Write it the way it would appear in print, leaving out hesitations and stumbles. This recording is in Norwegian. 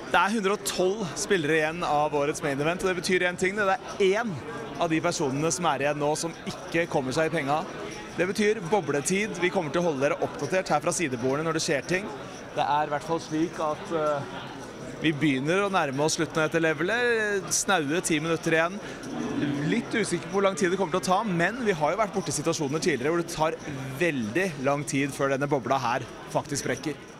Det er 112 spillere igjen av årets main event, og det betyr en ting. Det er én av de personene som er igjen nå som ikke kommer seg i penga. Det betyr bobletid. Vi kommer til å holde dere oppdatert her fra sidebordene når det skjer ting. Det er i hvert fall slik at vi begynner å nærme oss slutten av dette levelet. Snaue 10 minutter igjen. Litt usikker på hvor lang tid det kommer til å ta, men vi har jo vært borte i situasjoner tidligere hvor det tar veldig lang tid før denne bobla her faktisk brekker.